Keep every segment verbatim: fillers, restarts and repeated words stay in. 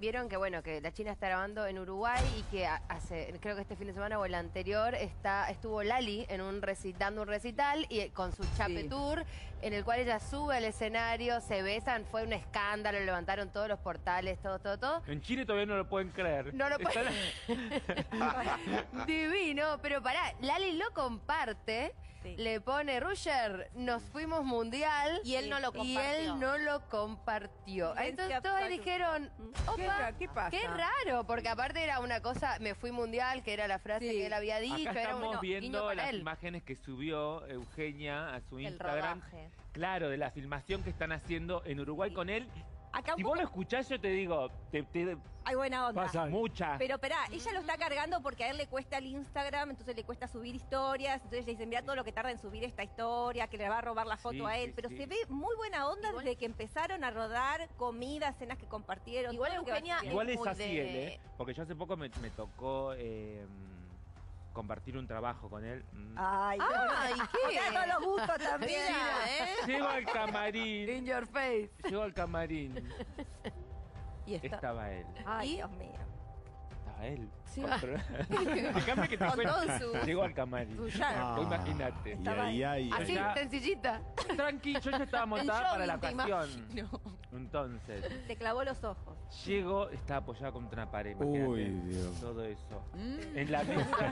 vieron que bueno que la China está grabando en Uruguay y que hace, creo que este fin de semana o el anterior, está estuvo Lali en un recital, dando un recital y con su Chape Sí. Tour, en el cual ella sube al escenario, se besan, fue un escándalo, levantaron todos los portales, todo, todo, todo. En Chile todavía no lo pueden creer. No lo pueden. Están... Divino, pero pará, Lali lo comparte, Sí. le pone Roger, nos fuimos mundial. Y él no lo Y compartió. él no lo compartió. Silencio Entonces todos absoluto. dijeron, ¿Qué opa, ra- qué pasa? qué raro, porque aparte era una cosa, me fui mundial, que era la frase Sí. que él había dicho, Acá era un estamos guiño viendo para las él. imágenes que subió Eugenia a su El Instagram. rodaje. Claro, de la filmación que están haciendo en Uruguay con él. Acá un Si poco... vos lo escuchás, yo te digo, te, te Hay buena onda. pasa mucha. Pero esperá, ella lo está cargando porque a él le cuesta el Instagram, entonces le cuesta subir historias, entonces le dicen, mira todo lo que tarda en subir esta historia, que le va a robar la foto Sí, a él, sí, pero sí. se ve muy buena onda Igual- desde que empezaron a rodar comida, cenas que compartieron. Igual todo lo que va Eugenia- haciendo. Igual es muy así de- él, ¿eh? Porque yo hace poco me, me tocó eh, compartir un trabajo con él. Mm. Ay, Ay, ¿qué? O sea, todos los gustos también. Mira, ¿eh? Llego al camarín. In your face. Llego al camarín. Y está. Estaba él. Ay, ¿Y? Dios mío. Estaba él. Sí. Déjame que te Con cuente. todo su- Llego al camarín. Su charme. Vos imagínate. Y ahí, ahí. Así, Ya- sencillita. Tranqui, yo ya estaba montada El para la jogging, te ocasión. imagino. Entonces, Te clavó los ojos. llego, estaba apoyada contra una pared, imagínate. Uy, Dios. Todo eso. Mm. En la mesa.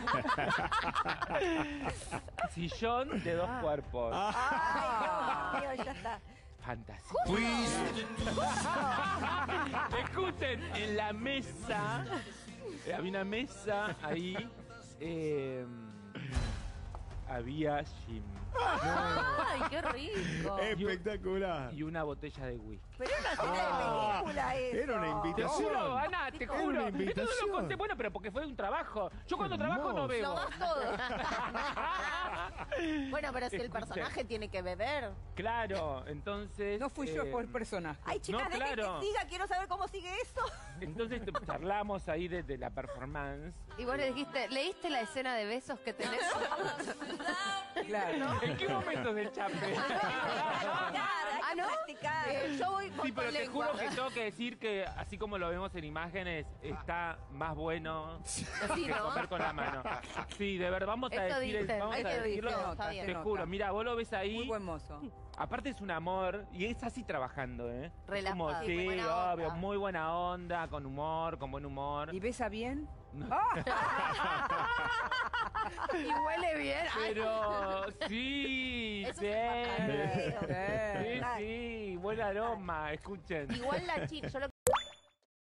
Sillón de dos cuerpos. Ay, Dios mío, ya está. Fantasía. Escuchen, en la mesa. eh, Había una mesa ahí. eh, había gin. Ay, qué rico. Espectacular. Y una botella de whisky. Pero era una escena de película eso. Era una Te invitación. juro, Ana, te Era juro. una Esto no lo invitación. conté, bueno, pero porque fue un trabajo. Yo cuando trabajo no Hermoso. bebo. Lo das todo. Bueno, pero si el Escucha. personaje tiene que beber. Claro, entonces... No fui yo, eh, fue el personaje. Ay, chicas, No, dejen claro. que siga, quiero saber cómo sigue eso. Entonces te- charlamos ahí de, de la performance. Y vos le dijiste, ¿leíste la escena de besos que tenés? Claro. ¿En qué momentos del chape? Ah, ¿no? Practicar. Eh, yo voy, voy Sí, pero con te lengua. juro que tengo que decir que así como lo vemos en imágenes, está más bueno Sí, que ¿no? comer con la mano. Sí, de verdad, vamos a Eso decir, dicen, vamos hay a que decirlo. decirlo, está bien. Te Se juro, nota. mira, vos lo ves ahí. Muy buen mozo. Aparte es un amor y es así trabajando, ¿eh? Relajado. Como, Sí, sí, buena obvio, onda. muy buena onda, con humor, con buen humor. ¿Y besa bien? No. Y huele bien. Ay, Pero sí, Eso sí. es Sí, Eh. sí, buen aroma, escuchen. Igual la chica, yo lo